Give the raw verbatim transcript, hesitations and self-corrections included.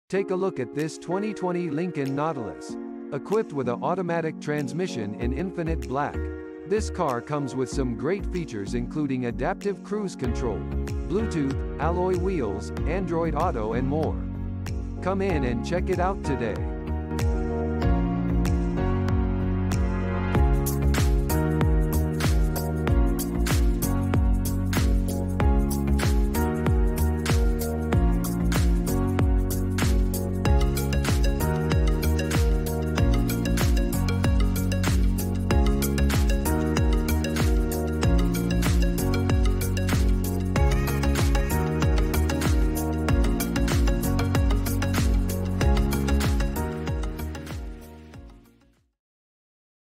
Take a look at this twenty twenty Lincoln Nautilus. Equipped with an automatic transmission in Infinite Black, this car comes with some great features including adaptive cruise control, Bluetooth, alloy wheels, Android Auto and more. Come in and check it out today.